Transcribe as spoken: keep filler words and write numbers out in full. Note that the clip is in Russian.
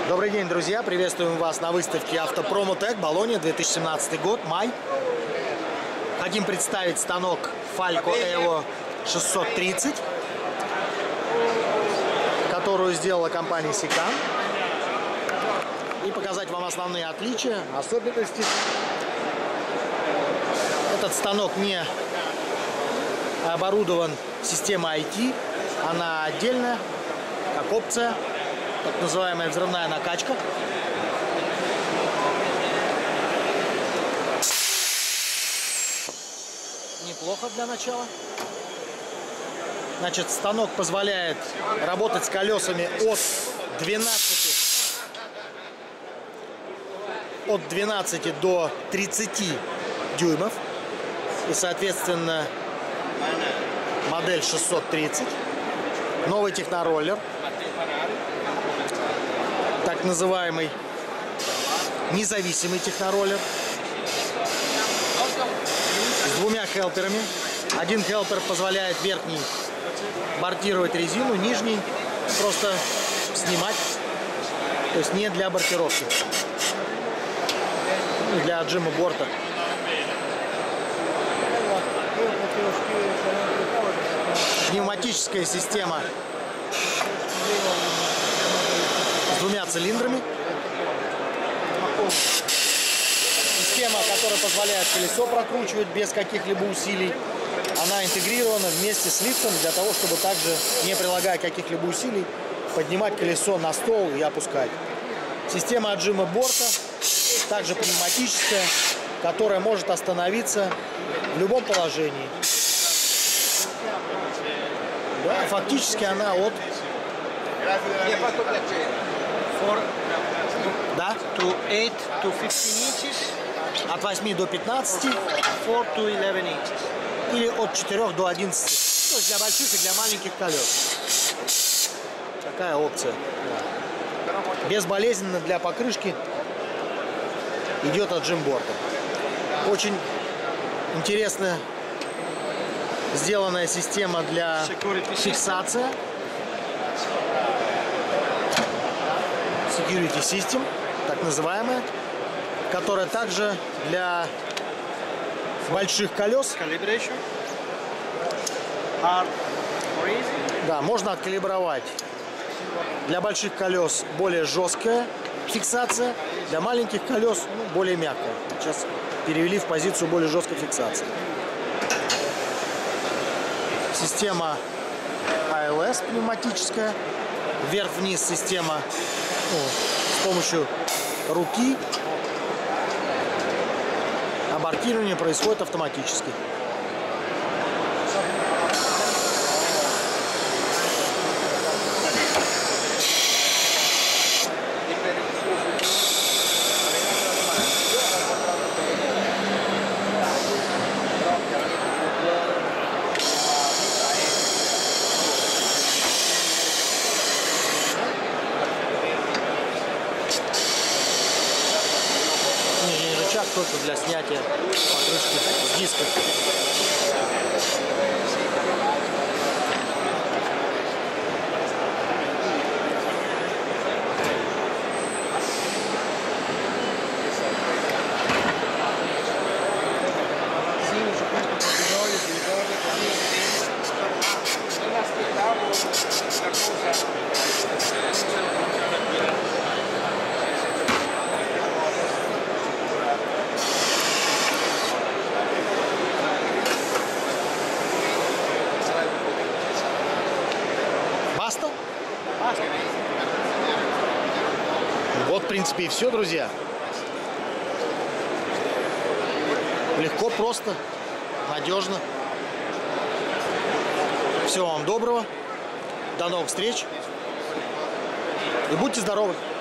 Добрый день, друзья! Приветствуем вас на выставке Автопромотек, Болонья, две тысячи семнадцатый год, май. Хотим представить станок Falco Evo шестьсот тридцать, которую сделала компания Sican. И показать вам основные отличия, особенности. Этот станок не оборудован системой ай ти, она отдельная, как опция. Так называемая взрывная накачка. Неплохо для начала. Значит, станок позволяет работать с колесами от двенадцати, от двенадцати до тридцати дюймов. И, соответственно, модель шестьсот тридцать. Новый технороллер. Так называемый независимый технороллер с двумя хелперами. Один хелпер позволяет верхний бортировать резину, нижний просто снимать, то есть не для бортировки, для отжима борта. Пневматическая система с двумя цилиндрами. Система, которая позволяет колесо прокручивать без каких-либо усилий. Она интегрирована вместе с лифтом для того, чтобы также, не прилагая каких-либо усилий, поднимать колесо на стол и опускать. Система отжима борта, также пневматическая, которая может остановиться в любом положении. Да, фактически она от... Да? To eight to fifteen inches. От восьми до пятнадцати. four to eleven inches. Или от четырёх до одиннадцати. То есть для больших и для маленьких колес. Такая опция. Безболезненно для покрышки идет отжим борта. Очень интересная сделанная система для фиксации. Security System, так называемая, которая также для больших колес. Да, можно откалибровать. Для больших колес более жесткая фиксация, для маленьких колес ну, более мягкая. Сейчас перевели в позицию более жесткой фиксации. Система эй эл эс пневматическая. Вверх-вниз система ну, с помощью руки. Абортирование происходит автоматически. Только для снятия покрышки с диска. Вот, в принципе, и все, друзья. Легко, просто, надежно. Всего вам доброго. До новых встреч. И будьте здоровы.